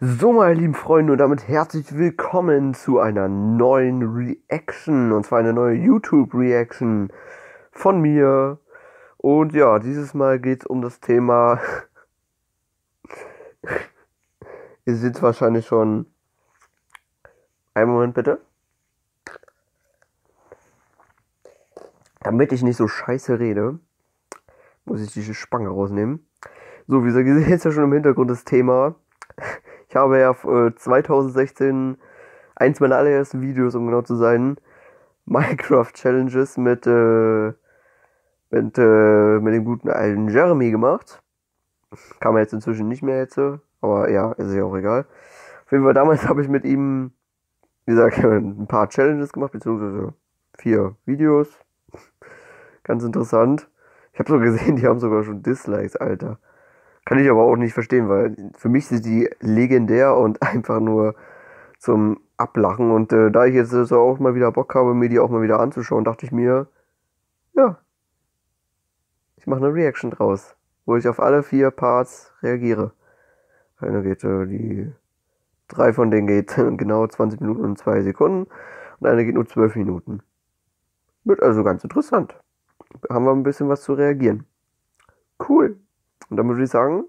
So, meine lieben Freunde, und damit herzlich willkommen zu einer neuen Reaction, und zwar eine neue YouTube-Reaction von mir. Und ja, dieses Mal geht es um das Thema, ihr seht es wahrscheinlich schon, einen Moment bitte, damit ich nicht so scheiße rede, muss ich diese Spange rausnehmen. So, wie gesagt, ihr seht jetzt ja schon im Hintergrund das Thema. Ich habe ja 2016 eins meiner allerersten Videos, um genau zu sein, Minecraft Challenges mit dem guten alten Jeremy gemacht. Kann man jetzt inzwischen nicht mehr jetzt, aber ja, ist ja auch egal. Auf jeden Fall, damals habe ich mit ihm, wie gesagt, ein paar Challenges gemacht, beziehungsweise 4 Videos. Ganz interessant. Ich habe so gesehen, die haben sogar schon Dislikes, Alter. Kann ich aber auch nicht verstehen, weil für mich sind die legendär und einfach nur zum Ablachen. Und da ich jetzt so auch mal wieder Bock habe, mir die auch mal wieder anzuschauen, dachte ich mir, ja, ich mache eine Reaction draus, wo ich auf alle 4 Parts reagiere. Eine geht, die 3 von denen geht genau 20 Minuten und 2 Sekunden und eine geht nur 12 Minuten. Wird also ganz interessant. Haben wir ein bisschen was zu reagieren. Cool. Und dann würde ich sagen,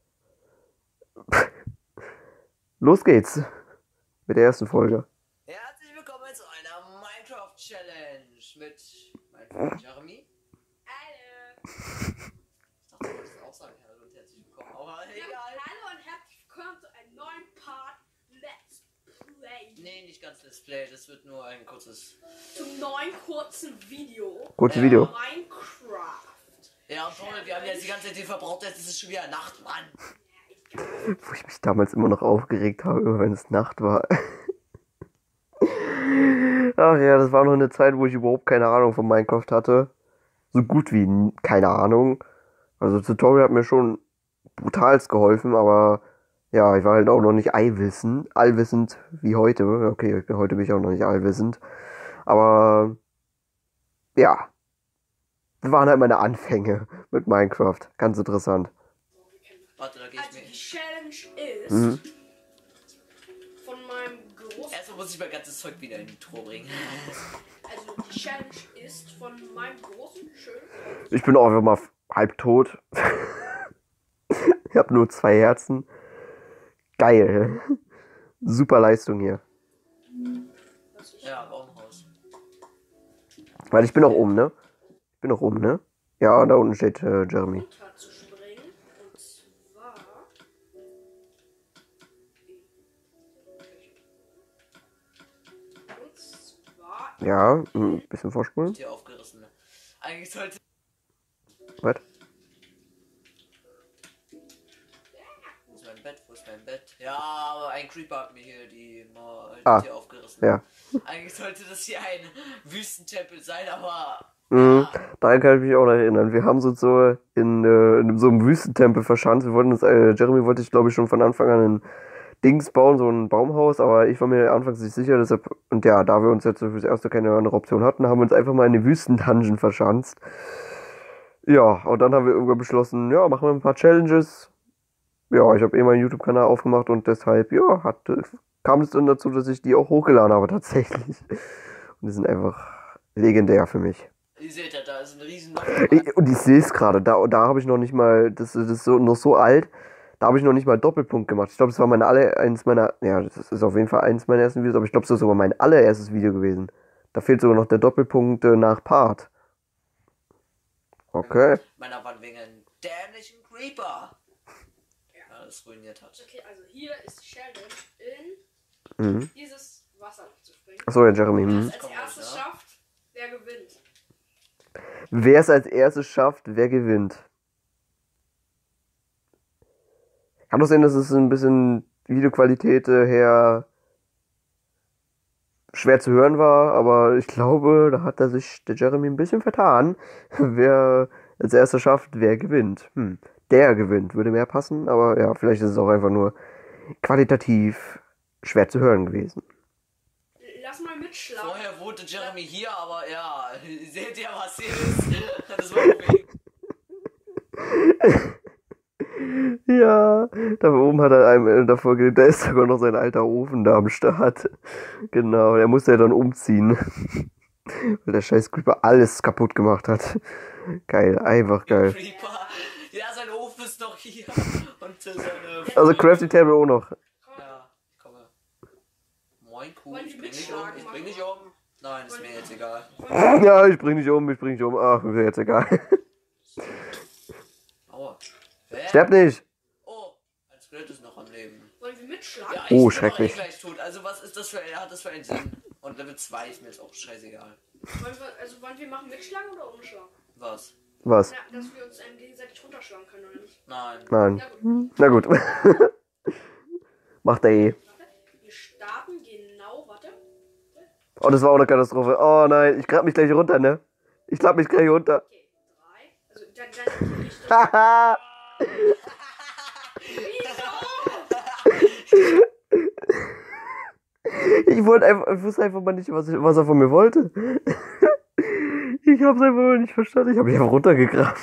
los geht's mit der ersten Folge. Herzlich willkommen zu einer Minecraft Challenge mit meinem Freund Jeremy. Hallo. Ich dachte, du wolltest auch sagen hallo und herzlich willkommen, aber egal. Hallo und herzlich willkommen zu einem neuen Part Let's Play. Nee, nicht ganz Let's Play, das wird nur ein kurzes. Zum neuen kurzen Video. Kurzes Video. Minecraft. Ja, und Paul, wir haben jetzt die ganze Zeit den verbraucht, jetzt ist es schon wieder Nacht, Mann. Wo ich mich damals immer noch aufgeregt habe, immer wenn es Nacht war. Ach ja, das war noch eine Zeit, wo ich überhaupt keine Ahnung von Minecraft hatte. So gut wie keine Ahnung. Also Tutorial hat mir schon brutalst geholfen, aber ja, ich war halt auch noch nicht allwissend wie heute. Okay, heute bin ich auch noch nicht allwissend. Aber ja, das waren halt meine Anfänge mit Minecraft. Ganz interessant. Warte, da geh Also die ich Challenge ist von meinem großen. Erstmal muss ich mein ganzes Zeug wieder in die Truhe bringen. Also die Challenge ist von meinem großen schönen. Ich bin auch einfach mal halb tot. Ich habe nur 2 Herzen. Geil. Super Leistung hier. Ja, Baumhaus. Weil ich bin noch oben, ne? Ich bin noch oben, ne? Ja, da unten steht Jeremy. Runterzuspringen. Und zwar. Ja, ein bisschen vorspulen. Die aufgerissen. Eigentlich sollte. Was? Wo ist mein Bett? Wo ist mein Bett? Ja, aber ein Creeper hat mir hier die Tür aufgerissen. Ja. Eigentlich sollte das hier ein Wüstentempel sein, aber. Mhm. Daran kann ich mich auch noch erinnern. Wir haben uns so in so einem Wüstentempel verschanzt. Wir wollten uns, Jeremy wollte ich glaube ich schon von Anfang an ein Dings bauen, so ein Baumhaus, aber ich war mir anfangs nicht sicher, deshalb, und ja, da wir uns jetzt fürs Erste keine andere Option hatten, haben wir uns einfach mal in den Wüstendungeon verschanzt. Ja, und dann haben wir irgendwann beschlossen, ja, machen wir ein paar Challenges. Ja, ich habe meinen YouTube-Kanal aufgemacht und deshalb, ja, kam es dann dazu, dass ich die auch hochgeladen habe tatsächlich. Und die sind einfach legendär für mich. Ihr seht ja, da ist ein riesen Und ich sehe es gerade, da habe ich noch nicht mal, das ist so, noch so alt, da habe ich noch nicht mal Doppelpunkt gemacht. Ich glaube, das war das ist auf jeden Fall eins meiner ersten Videos, aber ich glaube, das ist sogar mein allererstes Video gewesen. Da fehlt sogar noch der Doppelpunkt nach Part. Okay. meiner Wand wegen einem dämlichen Creeper. Ja, das ruiniert hat. Okay, also hier ist die Challenge Mhm. dieses Wasser zu springen. Achso, ja, Jeremy. Wer Mhm. es als erstes schafft, der gewinnt. Wer es als erstes schafft, wer gewinnt? Kann doch sein, dass es ein bisschen Videoqualität her schwer zu hören war, aber ich glaube, da hat sich der Jeremy ein bisschen vertan. Wer als erstes schafft, wer gewinnt. Der gewinnt, würde mehr passen, aber ja, vielleicht ist es auch einfach nur qualitativ schwer zu hören gewesen. Lass mal mitschlagen. Vorher wohnte Jeremy hier, aber ja, seht ihr, was hier ist? Das war wegen. Ja, Da oben hat er einem davor gelegt, da ist sogar noch sein alter Ofen da am Start. Genau, der musste ja dann umziehen. Weil der scheiß Creeper alles kaputt gemacht hat. Geil, einfach geil. Creeper. Ja, sein Ofen ist noch hier. Und seine. Also Crafty Table auch noch. Ja, ich komme. Moin Kuh, Wollen ich wir bring dich um. mitschlagen Ich bring dich um. Nein, ist mir jetzt egal. Ja, ich bring dich um, ich bring dich um. Ach, mir jetzt egal. Aua. Wer? Sterb nicht! Oh, ein Skelett ist noch am Leben. Wollen wir mitschlagen? Ja, Oh, bin doch schrecklich. gleich tot. Also was ist das für hat das für einen Sinn? Und Level 2 ist mir jetzt auch scheißegal. Wollen wir machen mitschlagen oder ohne Schlagen? Was? Was? Ja, dass wir uns gegenseitig runterschlagen können, oder nicht? Nein. Nein. Ja gut. Na gut. Macht er eh. Warte, wir starten genau, warte. Oh, das war auch eine Katastrophe. Oh nein, ich grab mich gleich runter, ne? Ich klapp mich gleich runter. Okay, 3. Also dann nicht. Haha! Wieso? Ich wusste einfach mal nicht, was er von mir wollte. Ich hab's einfach mal nicht verstanden. Ich hab mich einfach runtergegraben.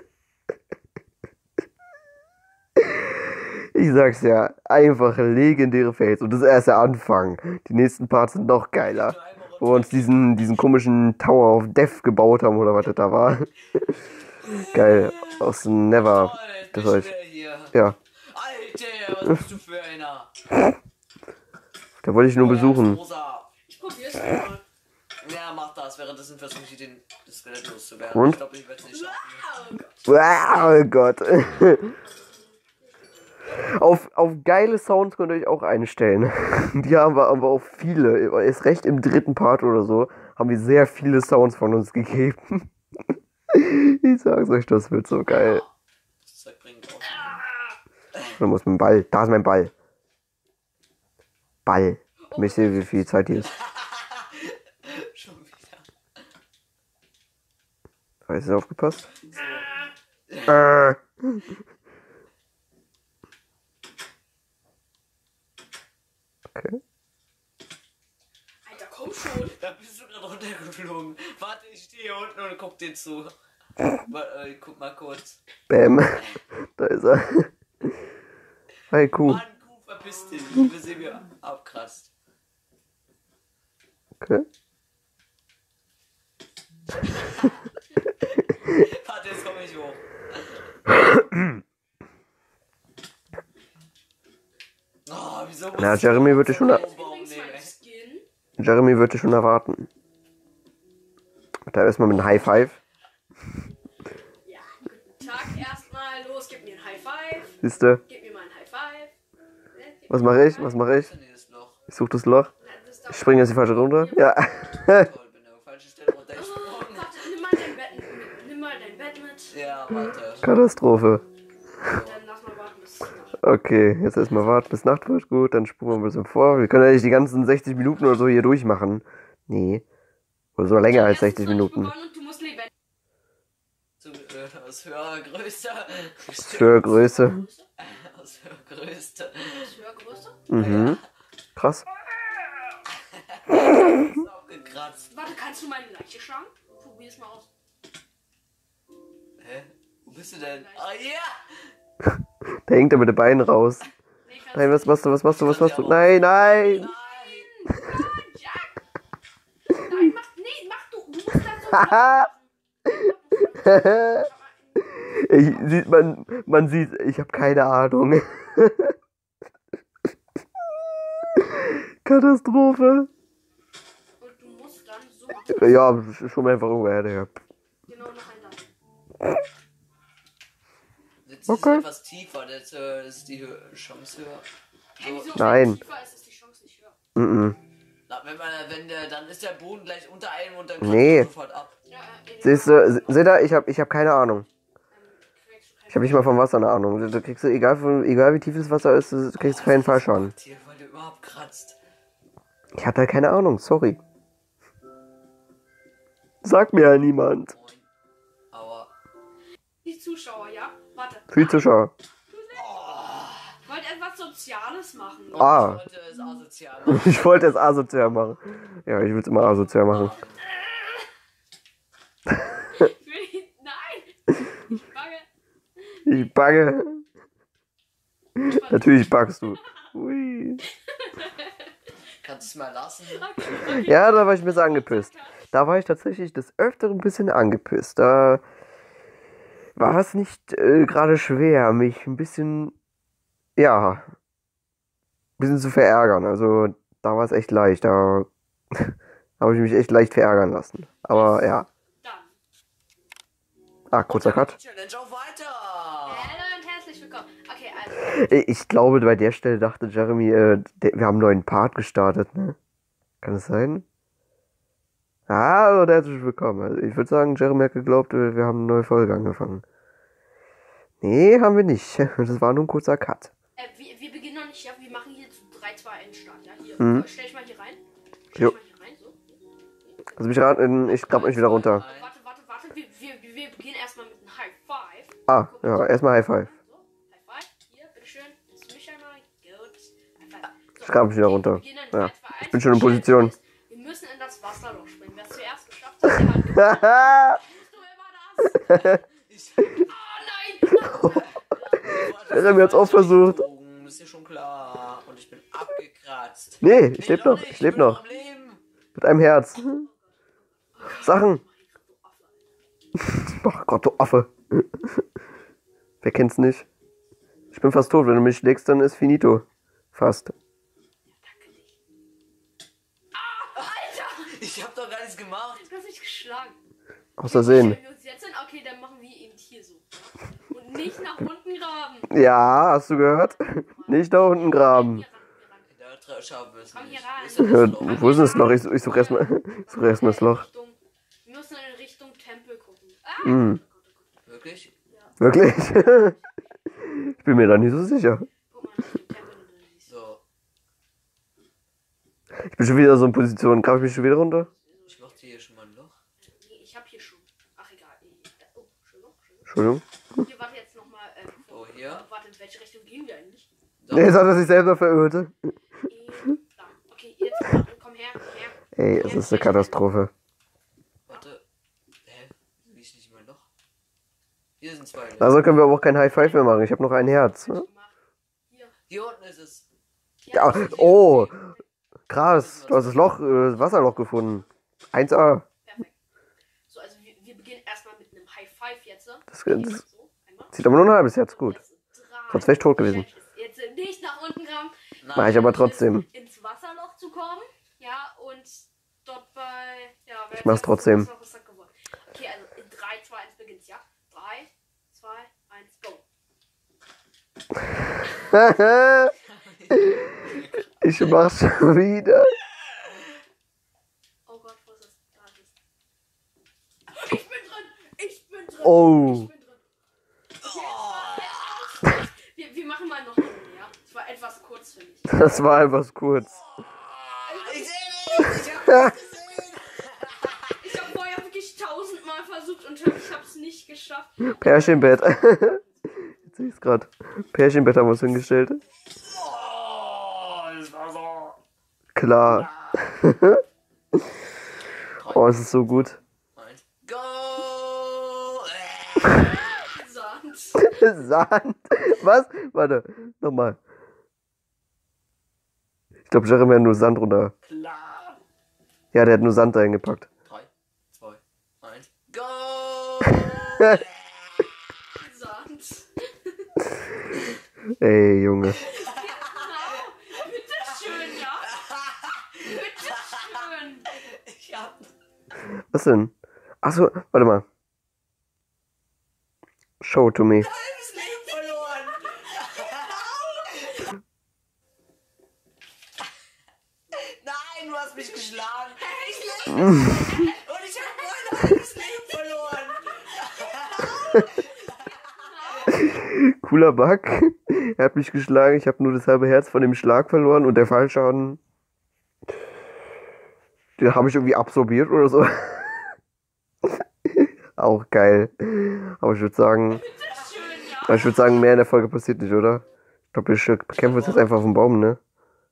Ich sag's ja, einfach legendäre Fails. Und das ist erst der Anfang. Die nächsten Parts sind noch geiler. Wo wir uns diesen komischen Tower of Death gebaut haben, oder was das da war. Geil. Aus dem Never. Das Das heißt, hier. ja. Alter, was bist du für einer? Da wollte ich nur Oh, besuchen. Rosa. Ich probier's mal. Ja, mach das. Währenddessen versuche ich das Skelett loszuwerden. Und? Ich glaube, ich werde es nicht schaffen. Oh Gott. Wow, oh Gott. Auf geile Sounds könnt ihr euch auch einstellen. Die haben wir auch viele. Erst recht im dritten Part oder so haben wir sehr viele Sounds von uns gegeben. Ich sag's euch, das wird so geil. Das Zeug bringt auch. Da muss mein Ball. Da ist mein Ball. Ball. Ich sehe, wie viel Zeit hier ist. Schon wieder. Hast du aufgepasst? Okay. Alter, komm schon. Da bist du gerade runtergeflogen. Warte, ich stehe hier unten und guck dir zu. Guck mal kurz. Bäm. Da ist er. Hey, Kuh. Mann, Kuh, verpiss dich. Wir sehen wir abkratzt. Okay. Warte, jetzt komme ich hoch. Oh, wieso muss Na, ich Jeremy wird dich schon, Übrigens nehmen, mein ey? Skin. Jeremy wird dich schon erwarten. Da erstmal mit einem High Five. Ja, guten Tag erstmal. Los, gib mir ein High Five. Siehste? Gib mir mal ein High Five. Gib Was mir mache ein ich? High Was Five. mache ich? Nee, das Loch. Ich suche das Loch. Na, das darf- Ich springe jetzt die falsche runter. Ja. Toll, bin auf falsche Stelle Oh, runtergesprungen. warte, nimm mal dein Bett mit. Ja, warte. Katastrophe. Dann lass mal warten bis Nacht. Okay, jetzt erstmal warten bis Nacht wird. Gut, dann spulen wir ein bisschen vor. Wir können ja nicht die ganzen 60 Minuten oder so hier durchmachen. Nee. Oder so länger als 60 Minuten. Und du musst lebendig. Aus höherer Größe. Für Größe. Aus höherer Größe. Aus höherer Größe? Mhm. Krass. Ist aufgekratzt. Warte, kannst du meine Leiche schlagen? Probier's mal aus. Hä? Wo bist du denn? Ah, ja! Da hängt er mit den Beinen raus. Nee, kannst Nein, was machst du? Was machst du? Was machst du? Nein. Nein, nein! Nein, Jack! Nein, mach du. Du musst das so Haha. machen. Man sieht, ich habe keine Ahnung. Katastrophe. Und du musst dann so machen. Ja, schon mal einfach irgendwoher her. Genau nach einem. Jetzt Okay. ist etwas tiefer, das ist die Chance höher. Hä, wieso? Nein. Wenn es tiefer ist, ist die Chance nicht höher. Mhm. Na, dann ist der Boden gleich unter einem und dann Nee. kratzt du sofort ab. Ja, Seht ihr, ich hab keine Ahnung. kriegst du Ich habe nicht mal vom Wasser eine Ahnung. Da kriegst du, egal wie tief das Wasser ist, du kriegst keinen Fall Schaden. Hier, weil du überhaupt kratzt. Ich hatte halt keine Ahnung, sorry. Sag mir ja niemand. Moin. Aua. Die Zuschauer, ja? Warte. Für die Zuschauer. Ich wollte etwas Soziales machen. Ah. Ich wollte es asozial machen. Ich wollte es asozial machen. Ja, ich will es immer asozial machen. Nein! Ich bange. Ich bange. Natürlich packst du. Ui. Kannst du es mal lassen? Okay. Ja, da war ich ein bisschen angepisst. Da war ich tatsächlich des Öfteren ein bisschen angepisst. Da war es nicht gerade schwer, mich ein bisschen, ja, ein bisschen zu verärgern. Also da war es echt leicht. Da habe ich mich echt leicht verärgern lassen. Aber ja. Dann. Kurzer Cut. Challenge auch weiter. Hallo und herzlich willkommen. Okay, also. Ich glaube, bei der Stelle dachte Jeremy, wir haben einen neuen Part gestartet, ne? Kann es sein? Hallo und herzlich willkommen. Also ich würde sagen, Jeremy hat geglaubt, wir haben eine neue Folge angefangen. Nee, haben wir nicht. Das war nur ein kurzer Cut. Wir beginnen noch nicht, ja, wir machen hier zu 3, 2, 1 Start, ja? Hier, Mhm. stell ich mal hier rein. Jo. Mal hier rein, so. Also mich raten, ich grab mich wieder runter. Warte, wir beginnen erstmal mit einem High Five. Ja, erstmal High Five. So, High Five, hier, bitteschön. Das ist mich einmal, gut. High Five. So, Ich grab mich wieder wir runter. beginnen in Ja, 3, 2, 1. ich bin schon in Position. Wir müssen in das Wasserloch springen. Wer es zuerst geschafft hat, der hat gewonnen. Tust du immer das? Oh nein! Jeremy hat's auch versucht. Das ist ja schon klar. Und ich bin abgekratzt. Nee, ich lebe noch, nicht. ich lebe bin noch. am Leben. Mit einem Herz. Sachen. Ach Gott, du Affe. Wer kennt's nicht? Ich bin fast tot. Wenn du mich schlägst, dann ist finito. Fast. Ich hab doch gar nichts gemacht. Du hast mich geschlagen. Aus Versehen. Wenn wir uns jetzt sind, okay, dann machen wir eben hier so. Und nicht nach unten graben. Ja, hast du gehört? Nicht da unten graben. Hier ran. Da schaffen wir es Komm nicht. hier rein. Wo ist denn das Loch? Wo ist denn das Loch? Ich suche erstmal das Loch. Wir müssen in Richtung Tempel gucken. Hm. Wirklich? Wirklich? Ich bin mir da nicht so sicher. Guck mal, Richtung Tempel. So. Ich bin schon wieder so in Position. Grab ich mich schon wieder runter? Ich mach dir hier schon mal ein Loch. Nee, ich hab hier schon. Ach, egal. Oh, Entschuldigung. Entschuldigung. Hier, warte jetzt nochmal. Oh, hier? Warte, in welche Richtung gehen wir eigentlich? So. Nee, jetzt hat er sich selber verirrte. Da. Okay, jetzt komm her. Ey, es ist eine Katastrophe. Warte. Hä? Wie ist nicht mein Loch? Hier sind zwei Löcher. Also können wir aber auch kein High Five mehr machen. Ich habe noch ein Herz. Ne? Hier. Hier unten ist es. Ja, oh, krass. Du hast das Loch, das Wasserloch gefunden. 1A. Perfekt. So, also wir beginnen erstmal mit einem High Five jetzt. Das So, einmal. zieht aber nur ein halbes Herz. Gut. Jetzt Sonst wäre ich tot gewesen. Jetzt nicht nach unten graben. Mach ich aber trotzdem. Ins Wasserloch zu kommen. Ja, und dort bei. Ja, Ich mach's trotzdem. Okay, also in 3, 2, 1 beginnt's, ja? 3, 2, 1, go. Ich mach's schon wieder. Oh Gott, wo ist das? Da ist es. Ich bin drin! Ich bin drin! Oh. Ich bin drin. Wir machen mal noch eine, ja? Es war etwas kurz für mich. Das war etwas kurz. Ich seh nicht! Ich hab nichts gesehen! Ich habe vorher wirklich 1000-mal versucht und ich hab's nicht geschafft. Pärchenbett. Jetzt sehe ich's grad. Pärchenbett haben wir uns hingestellt. Oh, das war so. Klar. Oh, es ist so gut. Eins. Go! Sand. Sand. Was? Warte, nochmal. Ich glaube, Jeremy hat nur Sand runter. Klar. Ja, der hat nur Sand reingepackt. 3, 2, 1. Go! Sand. Ey, Junge. Bitteschön, ja? Bitteschön. Ich hab Was denn? Achso, warte mal. Show to me. halbes Leben verloren. Nein, du hast mich geschlagen. Ich lebe. Und ich habe mein halbes Leben verloren. Cooler Bug. Er hat mich geschlagen. Ich habe nur das halbe Herz von dem Schlag verloren und der Fallschaden, den habe ich irgendwie absorbiert oder so. Auch geil. Aber ich würde sagen, mehr in der Folge passiert nicht, oder? Ich glaube, wir bekämpfen uns jetzt einfach auf dem Baum, ne?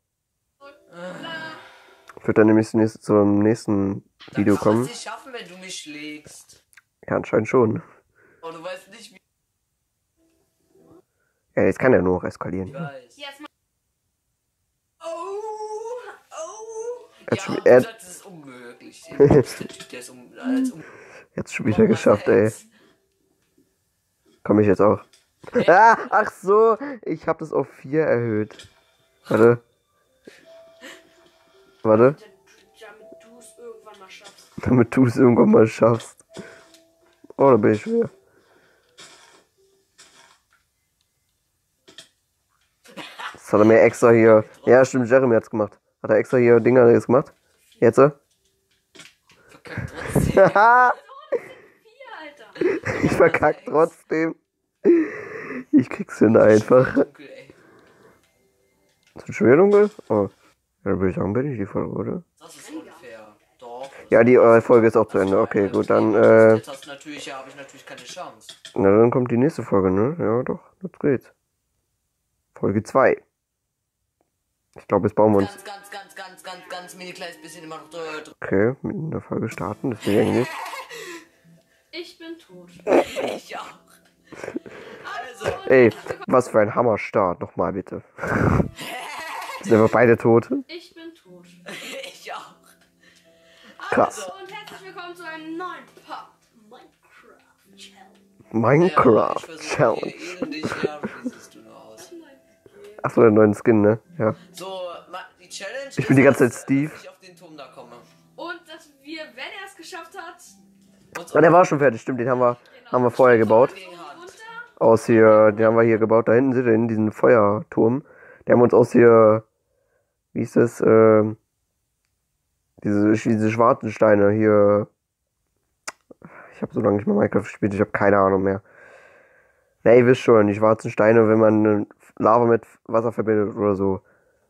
Ich würde dann nämlich zum nächsten Video Dann kommen. kannst du es schaffen, wenn du mich schlägst. Ja, anscheinend schon. Und du weißt nicht, wie. Ja, jetzt kann er nur noch eskalieren. Ich weiß. Jetzt mal. Oh. Er hat Ja, schon- und er- du sagst, das ist unmöglich. Der Typ, der ist Jetzt schon wieder geschafft, ey. Komm ich jetzt auch. Ah, ach so, ich habe das auf 4 erhöht. Warte. Warte, Damit du es irgendwann mal schaffst. damit du es irgendwann mal schaffst. Oh, da bin ich schon wieder. Das hat er mir extra hier. Ja, stimmt, Jeremy hat's gemacht. Hat er extra hier Dinger jetzt gemacht? Jetzt? Verkackt trotzdem. Haha, Hier, Alter. ich verkack trotzdem. Ich krieg's hin einfach. Dunkel, ey. Ist es schon wieder dunkel? Oh. Ja, dann würde ich sagen, bin ich die Folge, oder? Das ist unfair. Doch. Ja, die Folge ist auch zu Ende. Okay, gut, dann, Jetzt hast du natürlich, ja, habe ich natürlich keine Chance. na, dann kommt die nächste Folge, ne? Ja, doch, jetzt geht's. Folge 2. Ich glaube, jetzt bauen wir uns. Ganz mini kleines bisschen immer noch drüber. Okay, mit einer Folge starten, das will ich eigentlich nicht. Ich bin tot. Ich auch. Also, Ey, was für ein Hammerstart. Nochmal bitte. Sind einfach beide tot. Ich bin tot. ich auch. Krass. Also, Und herzlich willkommen zu einem neuen Part Minecraft Challenge. Minecraft Challenge. Ja, wie siehst du nur aus? Achso, der neuen Skin, ne? Ja. So, die Challenge Ich bin die ganze Zeit dass Steve. ich auf den Turm da komme. Und dass wir, wenn er es geschafft hat, Ah, der war schon fertig, stimmt, den haben wir vorher gebaut. runter. Aus hier, den haben wir hier gebaut. Da hinten seht ihr in diesen Feuerturm. Die haben uns aus hier, wie ist das, diese schwarzen Steine hier. Ich habe so lange nicht mehr Minecraft gespielt, ich habe keine Ahnung mehr. Na, ihr wisst schon, die schwarzen Steine, wenn man Lava mit Wasser verbindet oder so.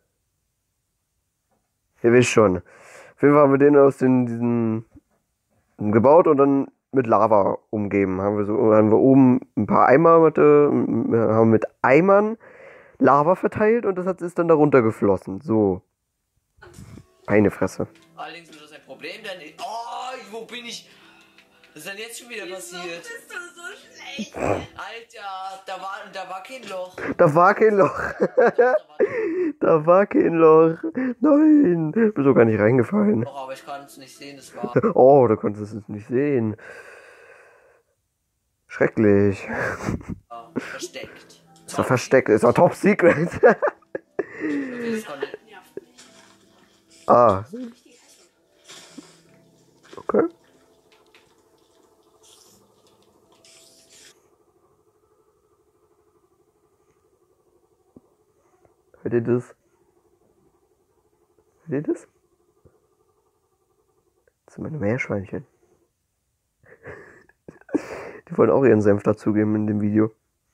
Ihr wisst schon. Auf jeden Fall haben wir den aus diesen gebaut und dann mit Lava umgeben. Haben wir oben ein paar Eimer haben mit Eimern Lava verteilt und das ist dann darunter geflossen. So. Eine Fresse. Allerdings wird das ein Problem, denn. Oh, wo bin ich? Was ist denn jetzt schon wieder passiert? Bist du so schlecht? Alter, da war kein Loch. Da war kein Loch. Da war kein Loch. Nein. Bin so gar nicht reingefallen. Doch, aber ich kann es nicht sehen, das war. Oh, du konntest es nicht sehen. Schrecklich. Versteckt. Es war versteckt. Es war top secret. Das konnte- Nervt mich. Ah. Okay. Hört ihr das? Hört ihr das? Das sind meine Meerschweinchen. Die wollen auch ihren Senf dazugeben in dem Video.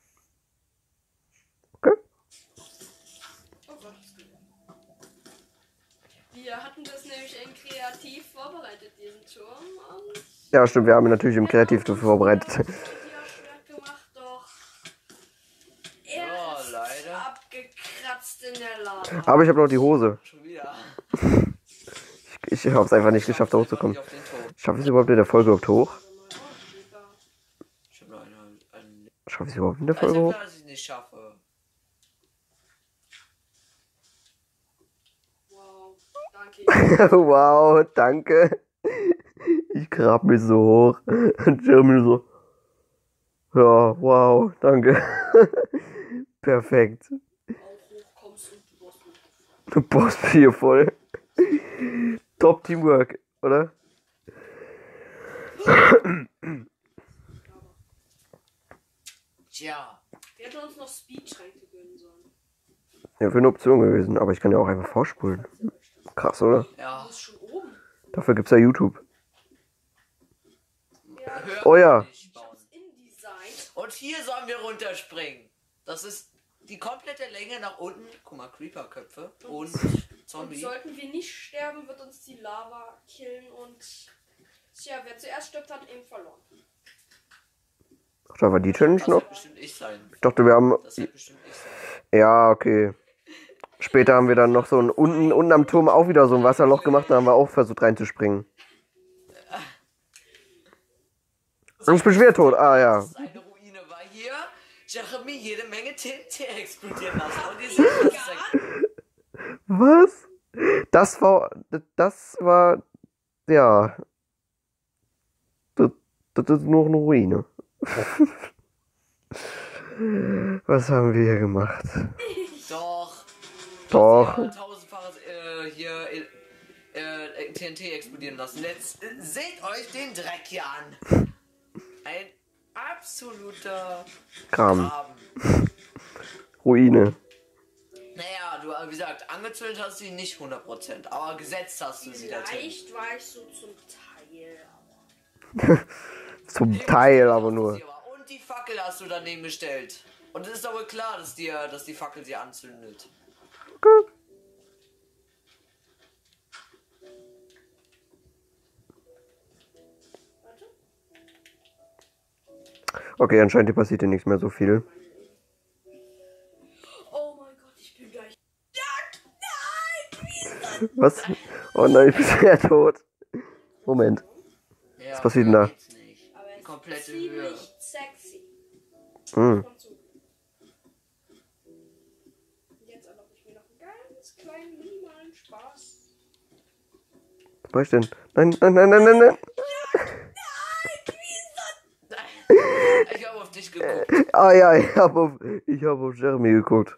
Okay. Oh Gott. Wir hatten das nämlich in Kreativ vorbereitet, diesen Turm. Und Ja, stimmt, wir haben ihn natürlich im Kreativ dafür vorbereitet. Ja, schwer gemacht, doch. Er Ja, ist leider. abgekratzt in der Lava. Aber ich habe noch die Hose. Schon wieder. Ich habe es einfach nicht geschafft, da hochzukommen. Ich auf den Turm. Schaffe ich es überhaupt in der Folge überhaupt hoch? Ich hab noch einen. Schaffe ich es überhaupt in der Also Folge hoch? klar, dass ich es nicht schaffe. Wow, danke. Wow, danke. Ich grab mich so hoch. Und Jeremy so. Ja, wow, danke. Perfekt. Auch hoch kommst und du brauchst nicht. Du brauchst mich hier voll. Top Teamwork, oder? Tja. Wir hätten uns noch Speedschränke gönnen sollen. Ja, für eine Option gewesen, aber ich kann ja auch einfach vorspulen. Krass, oder? Ja. Du bist schon oben. Dafür gibt's ja YouTube. Ja, Hör Oh ja. nicht ich bauen. hab's InDesign. Und hier sollen wir runterspringen. Das ist die komplette Länge nach unten. Guck mal, Creeper-Köpfe und Und Zombie. sollten wir nicht sterben, wird uns die Lava killen und tja, wer zuerst stirbt, hat eben verloren. Ach, da war die Challenge Das noch? wird bestimmt ich sein. Ich dachte, wir haben. Das wird bestimmt ich sein. Ja, okay. Später haben wir dann noch so ein unten am Turm auch wieder so ein Wasserloch gemacht, da haben wir auch versucht reinzuspringen. Und ich bin schwer tot. Ah ja. Eine Ruine war hier. Jeremy jede Menge TNT explodieren lassen. Und ihr seht das. Was? Das war, ja. Das ist nur eine Ruine. Was haben wir hier gemacht? Doch. Doch. Ja, tausendfaches hier TNT explodieren lassen. Jetzt seht euch den Dreck hier an. Ein absoluter Kram. Graben. Ruine. Naja, du, wie gesagt, angezündet hast du sie nicht 100%, aber gesetzt hast du sie dazu. Vielleicht war ich so zum Teil, aber. Zum Teil aber nur. Und die Fackel hast du daneben gestellt. Und es ist aber klar, dass die Fackel sie anzündet. Gut. Warte. Okay, anscheinend hier passiert hier nichts mehr so viel. Oh mein Gott, ich bin gleich. Nein! Wie ist das? Was? Oh nein, ich bin ja tot. Moment. Ja, Was passiert denn da? geht's nicht. Aber es Komplette ist Höhe. ziemlich sexy. Hm. Komm zu. Jetzt erlaube ich mir noch einen ganz kleinen, minimalen Spaß. Was mach ich denn? Nein, nein, nein, nein, nein, nein. Ich habe auf dich geguckt. Ah ja, ich hab auf Jeremy geguckt.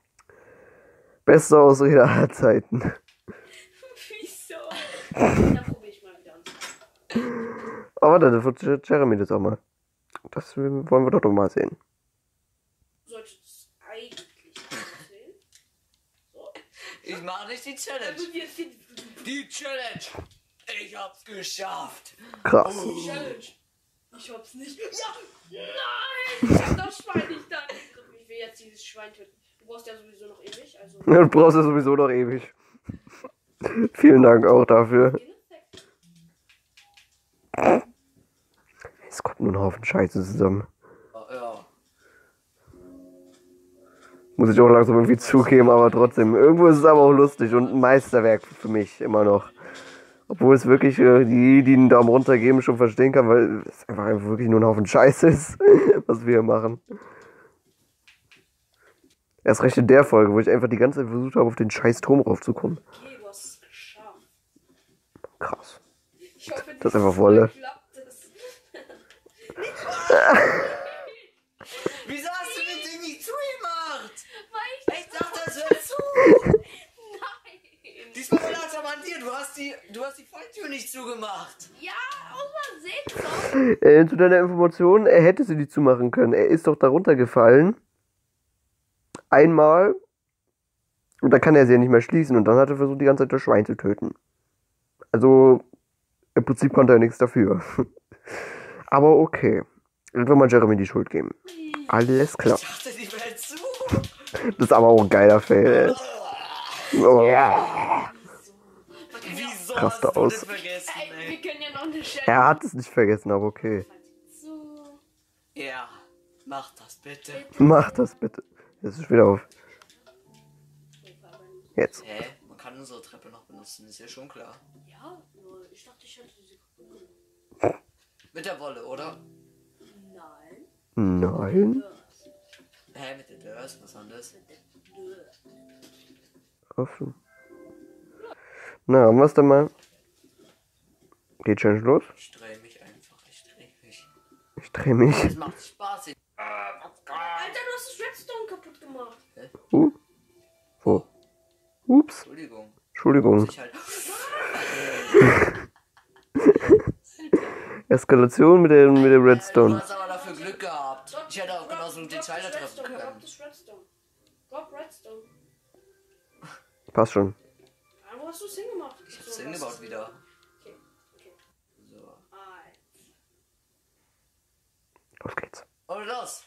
Beste Ausrede aller Zeiten. Wieso? Da probiere ich mal wieder an. Aber warte, da wird Jeremy das auch mal. Das wollen wir doch mal sehen. Du solltest es eigentlich nicht sehen. So. Ich mache nicht die Challenge. Also wir sind Die Challenge. Ich hab's geschafft. Krass. die Challenge. Ich hab's nicht. Ja! Nein! Ich hab das Schwein nicht da. Ich will jetzt dieses Schwein töten. Du brauchst ja sowieso noch ewig, also. Du brauchst ja sowieso noch ewig. Vielen Dank auch dafür. Es kommt nur ein Haufen Scheiße zusammen. Ja. Muss ich auch langsam irgendwie zugeben, aber trotzdem. Irgendwo ist es aber auch lustig und ein Meisterwerk für mich immer noch. Obwohl es wirklich die einen Daumen runter geben, schon verstehen kann, weil es einfach wirklich nur ein Haufen Scheiße ist, was wir hier machen. Erst recht in der Folge, wo ich einfach die ganze Zeit versucht habe, auf den scheiß Turm raufzukommen. Okay, du hast es geschafft. Krass. Ich hoffe, Das ist einfach Wolle. klappt es. Wieso hast du den Ding nicht zugemacht? Weil Ich dachte, das hört zu. Nein! Diesmal war das aber an dir. Du hast die Falltür nicht zugemacht. Ja, aus Versehen so. Zu deiner Information, er hätte sie nicht zumachen können. Er ist doch darunter gefallen. Einmal. Und dann kann er sie ja nicht mehr schließen. Und dann hat er versucht, die ganze Zeit das Schwein zu töten. Also, im Prinzip konnte er nichts dafür. Aber okay. Einfach mal Jeremy die Schuld geben. Alles klar. Ich dachte, die wäre zu. Das ist aber auch ein geiler Fail. Oh. Wieso Krass hast da du aus. das vergessen, Ey, wir ey? können ja noch eine Stelle. Er hat es nicht vergessen, aber okay. So. Ja, mach das bitte. Mach das bitte. Jetzt ist wieder auf. Jetzt. Hä? Man kann unsere Treppe noch benutzen, ist ja schon klar. Ja, nur ich dachte, ich hätte sie kaputt gemacht. Mit der Wolle, oder? Nein. Nein. Hä, mit der Dörrs? Was anderes? Offen. Na, haben wir es dann mal. Geht schon los. Ich drehe mich einfach, ich drehe mich. Ich drehe mich. Es macht Spaß. Alter, du hast das Redstone kaputt gemacht. Wo? Ups. Entschuldigung. Entschuldigung. Muss ich halt. Eskalation mit der Du Redstone. hast aber dafür Glück gehabt. Ich hätte auch genauso gut den Schalter treffen Drop können. das Redstone. Drop Redstone. Passt schon. Ah, wo hast du es hingemacht? Ich hab's hingebaut wieder. Okay, okay. So. Los geht's. Und los!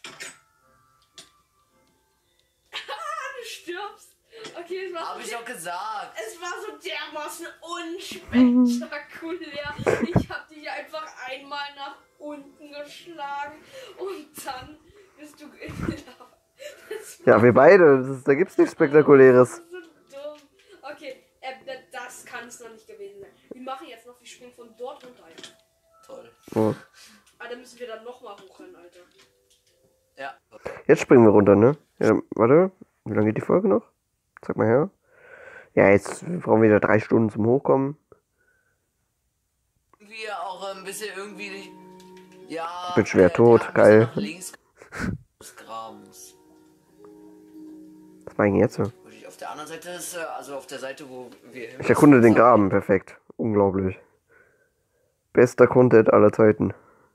Du stirbst. Okay, es war Hab so ich doch gesagt. Es war so dermaßen unspektakulär. Ich hab dich einfach einmal nach unten geschlagen und dann bist du gelaufen. Ja, wir beide. Da gibt's nichts Spektakuläres. So dumm. Okay, das kann es noch nicht gewesen sein. Wir machen jetzt noch, wir springen von dort runter. Alter. Toll. Oh. Ah, da müssen wir dann nochmal hochrennen, Alter. Ja. Jetzt springen wir runter, ne? Ja, warte. Wie lange geht die Folge noch? Sag mal her. Ja, jetzt brauchen wir wieder 3 Stunden zum Hochkommen. Wir auch ein bisschen irgendwie. Ja. Bin schwer tot, ein bisschen geil. nach links des Grabens. Was war denn jetzt so? Auf der anderen Seite ist, also auf der Seite, wo wir. Ich erkunde den Graben, perfekt. Unglaublich. Bester Content aller Zeiten.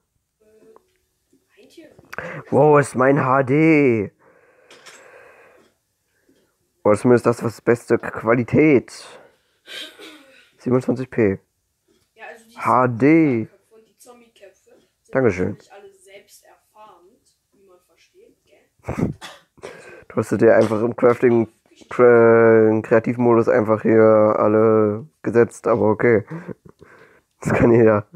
Wow, ist mein HD. Oh, zumindest das was beste Qualität. 27p. Ja, also die HD. und die Zombie-Köpfe sind Dankeschön. natürlich alle selbst erfahrend, wie man versteht, gell? Du hast dir einfach im Crafting Kreativmodus einfach hier alle gesetzt, aber okay. Das kann jeder.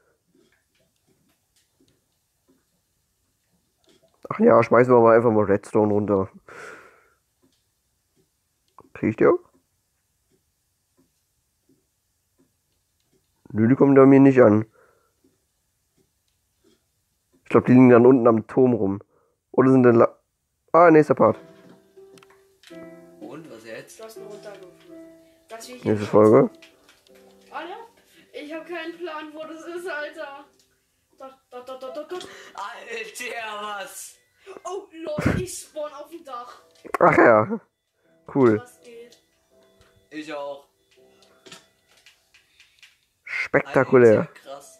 Ach ja, schmeißen wir mal einfach mal Redstone runter. Krieg ich die auch? Nö, die kommen da mir nicht an. Ich glaube, die liegen dann unten am Turm rum. Oder sind denn nächster Part. Und was jetzt? Du hast nur runtergeführt. Das will ich Nächste jetzt Folge. Alter, ich habe keinen Plan, wo das ist, Alter. Dort. Alter, was? Oh, Leute, ich spawn auf dem Dach. Ach ja. Cool. Was geht? Ich auch. Spektakulär. Alter, krass.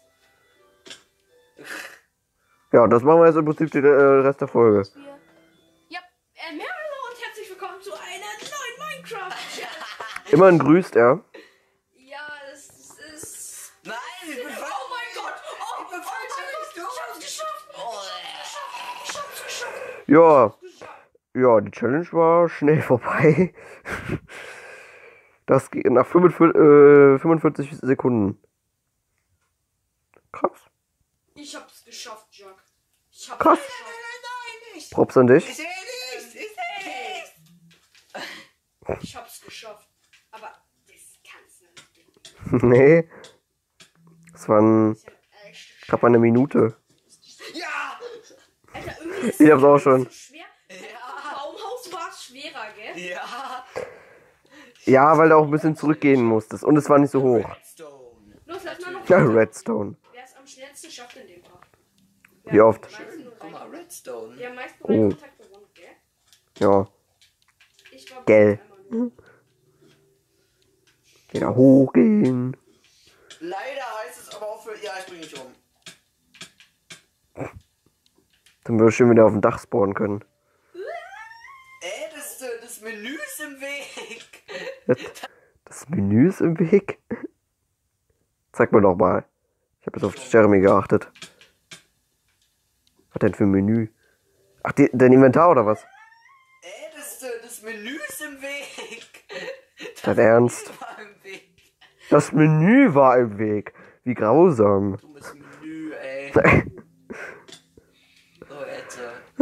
Ja, das machen wir jetzt im Prinzip den Rest der Folge. Ja, Merlo und herzlich willkommen zu einer neuen Minecraft. Immerhin grüßt er. Ja, das ist... Nein, ich bin Oh mein Gott! Oh, Ich bin Alter, falsch, ich hab's geschafft! Ich hab's geschafft! Ja. Ja, die Challenge war schnell vorbei. Das geht nach 45 Sekunden. Krass. Ich hab's geschafft, Jack. Ich hab's Krass. geschafft. Nein, nicht. Props an dich. Ich sehe nichts, ich sehe nichts. Ich hab's geschafft. Aber das kannst du nicht. Nee. Das waren Das ist ja echt knapp eine Minute. Ja! Alter, irgendwie ist Ich hab's auch schon. so schwer. Ja. Baumhaus war schwerer, gell? Ja! Ja, weil du auch ein bisschen zurückgehen musstest. Und es war nicht so hoch. Redstone. Los, lass mal noch. Ja, Redstone. Wer es am schnellsten schafft in dem Part. Wie oft? Guck mal, Redstone. Der am meisten Oh. Kontakt gewonnen, gell? Ja. Ich war Gell. einmal nur. Wieder hochgehen. Leider heißt es aber auch für. Ja, ich bringe dich um. Dann wir schön wieder auf dem Dach spawnen können. Das Menü ist im Weg. Das Menü ist im Weg. Zeig mir doch mal. Ich habe jetzt auf Jeremy geachtet. Was denn für ein Menü? Ach, dein Inventar oder was? Das Menü ist im Weg. Dein Ernst? War im Weg. Das Menü war im Weg. Wie grausam. Dummes Menü, ey. So, jetzt.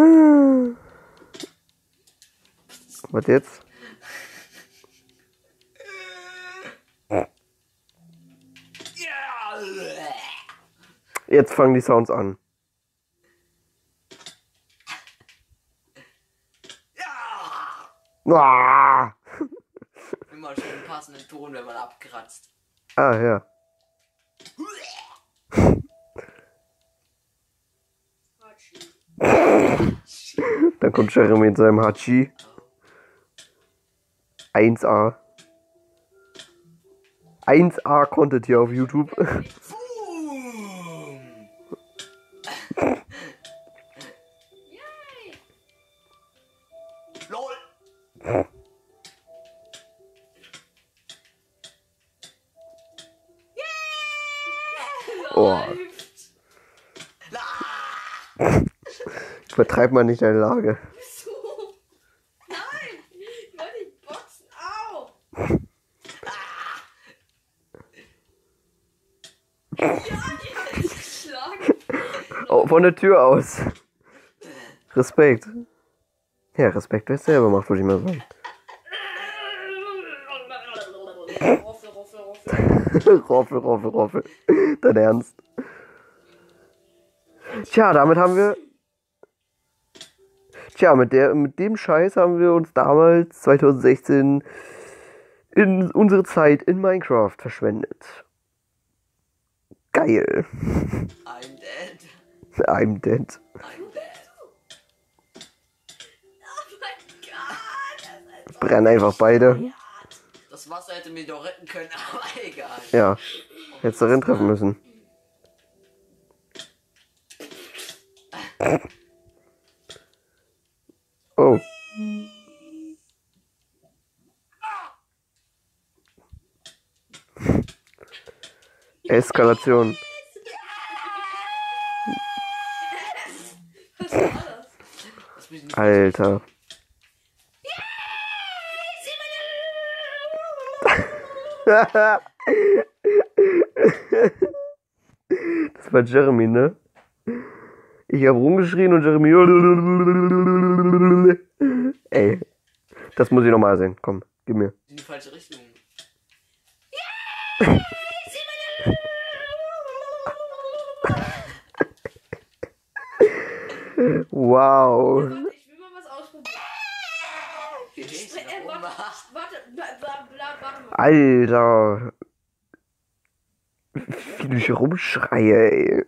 Was jetzt? Ja! Jetzt fangen die Sounds an. Ja! Ah, Immer schön einen passenden Ton, wenn man abkratzt. ja. Dann kommt Jeremy in seinem Hachi. 1A. 1A Content hier auf YouTube. Boom! Yay! LOL! Oh, Läuft. übertreib mal nicht deine Lage. So. Nein! Ich wollte die Boxen. Au! Ja, die hat mich geschlagen. Oh, von der Tür aus. Respekt. Ja, Respekt, wer es selber macht, würde ich mal sagen. Roffel. Roffel. Dein Ernst. Tja, damit haben wir Tja, mit dem Scheiß haben wir uns damals, 2016, in unsere Zeit in Minecraft verschwendet. Geil. I'm dead. I'm dead. I'm dead. Oh mein Gott. Das ist so Brennen einfach beide. bescheuert. Das Wasser hätte mich doch retten können, aber egal. Ja, hättest du darin treffen müssen. Oh. Eskalation. Was war das? Lass mich nicht Alter. Das war Jeremy, ne? Ich hab rumgeschrien und Jeremy. Ey, das muss ich nochmal sehen. Komm, gib mir. in die falsche Richtung. Wow. Warte, ich will mal was ausprobieren. Geh nicht nach oben. Warte, warte mal. Alter. Wie ich rumschreie, ey.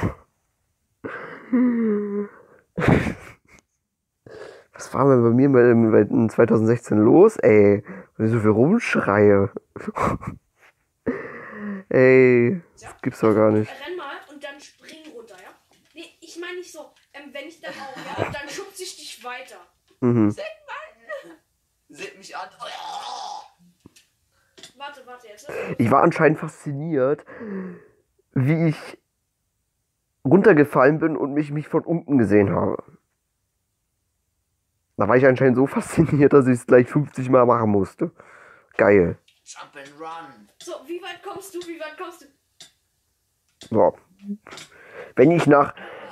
Was war denn bei mir in 2016 los, ey? Wenn ich so viel rumschreie. Ey, das gibt's doch gar nicht. Renn mal und dann spring runter, ja? Nee, ich meine nicht so. Wenn ich dann auch, ja, dann schubse ich dich weiter. Mhm. Seht mich an. Warte jetzt. Ich war anscheinend fasziniert, wie ich runtergefallen bin und mich von unten gesehen habe. Da war ich anscheinend so fasziniert, dass ich es gleich 50 Mal machen musste. Geil. Jump and run. So, wie weit kommst du? Wie weit kommst du? So. Wenn ich nach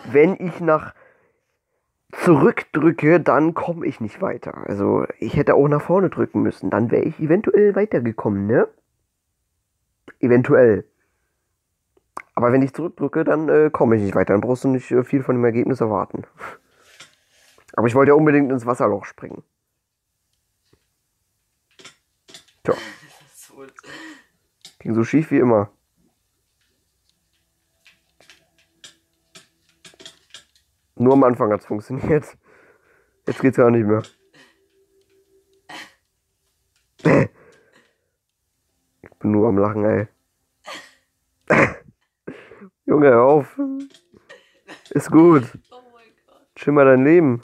zurückdrücke, dann komme ich nicht weiter. Also ich hätte auch nach vorne drücken müssen. Dann wäre ich eventuell weitergekommen, ne? Eventuell. Aber wenn ich zurückdrücke, dann komme ich nicht weiter. Dann brauchst du nicht viel von dem Ergebnis erwarten. Aber ich wollte ja unbedingt ins Wasserloch springen. Tja, So, ging so schief wie immer. Nur am Anfang hat es funktioniert. Jetzt geht's ja nicht mehr. Ich bin nur am Lachen, ey. Junge, hör auf. Ist gut. oh mein Gott. Chill mal dein Leben.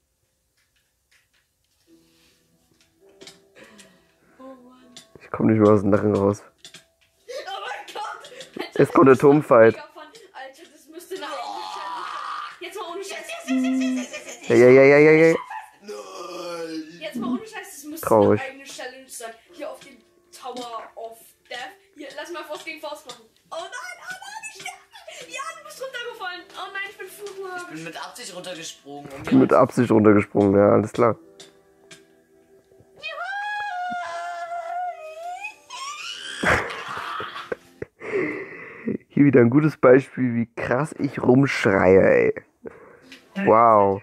Oh Mann. Ich komme nicht mehr aus dem Lachen raus. Oh mein Gott! Alter, Es kommt der Turmfight. Alter, das müsste eine eigene Challenge. Jetzt mal ohne Scheiß. Ja, ja, ja, ja, ja, ja. Nein. Jetzt mal ohne Scheiß, das müsste Traurig. eine eigene Challenge sein. Hier auf dem Tower of Death. Hier, lass mal Faust gegen Faust machen. Oh nein, ich sterbe. Ja, du bist runtergefallen. Oh nein, ich bin Flughafen. Ich bin mit Absicht runtergesprungen. Um Ich bin mit Absicht runtergesprungen, ja, alles klar. Hier wieder ein gutes Beispiel, wie krass ich rumschreie, ey. Wow.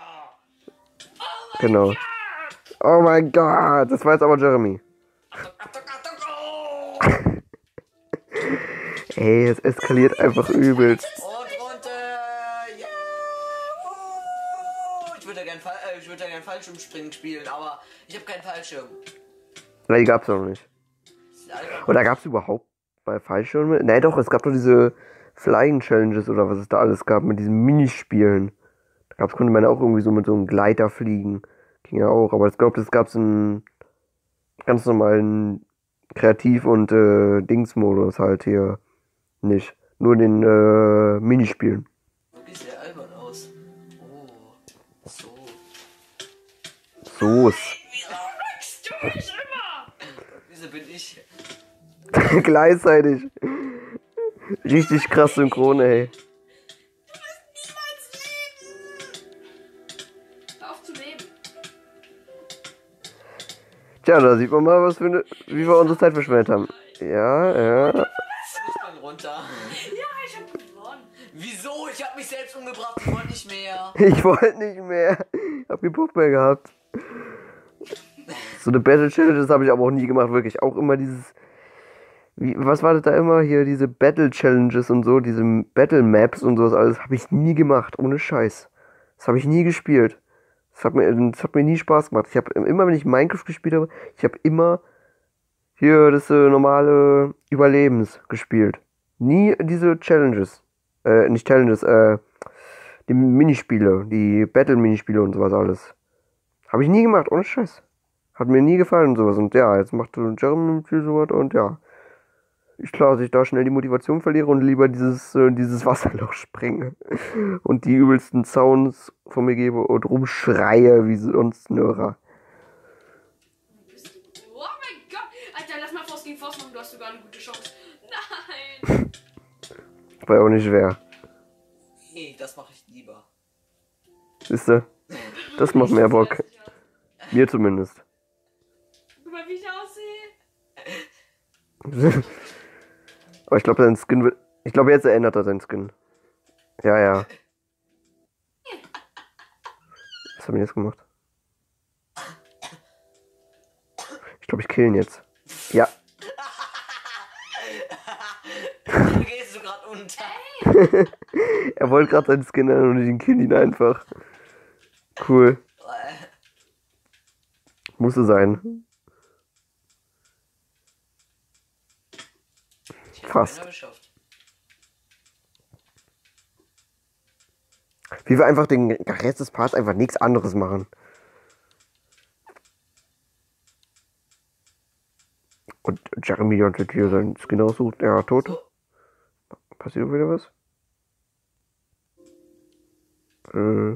Genau. Oh mein Gott, das war jetzt aber Jeremy. Ey, es eskaliert einfach übelst. Und runter. Ja. Ich würde ja gern Fallschirmspringen spielen, aber ich habe keinen Fallschirm. Na, die gab's noch nicht. Oder gab's überhaupt bei Fallschirme? Ne, doch, es gab doch diese Flying Challenges oder was es da alles gab mit diesen Minispielen. Konnte man auch irgendwie so mit so einem Gleiter fliegen. Ging ja auch, aber ich glaube, das gab's im ganz normalen Kreativ- und Dingsmodus halt hier nicht. Nur den Minispielen. Wirklich sehr albern aus. Oh. So. So's. Wieso wächst du mich immer? Wieso bin ich? Gleichzeitig. Richtig krass synchron, ey. Hör auf zu leben. Tja, da sieht man mal, wie wir unsere Zeit verschwendet haben. Ja, ja. Ich bin runter. Ja, ich hab gewonnen. Wieso? Ich Ich hab mich selbst umgebracht, ich wollte nicht mehr. Ich wollte nicht mehr. Ich hab keinen Bock mehr gehabt. So eine Battle Challenge, das habe ich aber auch nie gemacht, wirklich. Auch immer dieses. Was war das da immer? Hier diese Battle Challenges und so, diese Battle Maps und sowas alles, habe ich nie gemacht, ohne Scheiß. Das habe ich nie gespielt. Das hat mir nie Spaß gemacht. Ich habe immer, wenn ich Minecraft gespielt habe, ich habe immer hier das normale Überlebens gespielt. Nie diese Challenges. Nicht Challenges, die Minispiele, die Battle-Minispiele und sowas alles. Habe ich nie gemacht, ohne Scheiß. Hat mir nie gefallen und sowas. Und ja, jetzt macht Jeremy viel sowas und ja. Ich klar, dass ich da schnell die Motivation verliere und lieber dieses Wasserloch springe. Und die übelsten Sounds von mir gebe und rumschreie wie sonst ein Irrer. Oh mein Gott! Alter, lass mal Faust gegen Faust machen, du hast sogar eine gute Chance. Nein! War ja auch nicht schwer. Nee, das mache ich lieber. Siehste? Das macht mehr Bock. Mir zumindest. Guck mal, wie ich aussehe. Aber ich glaube, sein Skin wird. Ich glaube, jetzt ändert er seinen Skin. Ja, ja. Was haben wir jetzt gemacht? Ich glaube, ich kill ihn jetzt. Ja. Da gehst du gerade unter. Er wollte gerade seinen Skin ändern und ich kill ihn einfach. Cool. Musste sein. Fast. Wie wir einfach den Rest des Parts einfach nichts anderes machen. Und Jeremy hat jetzt hier seinen Skin aussucht. Ja, tot. So. Passiert wieder was? Oh,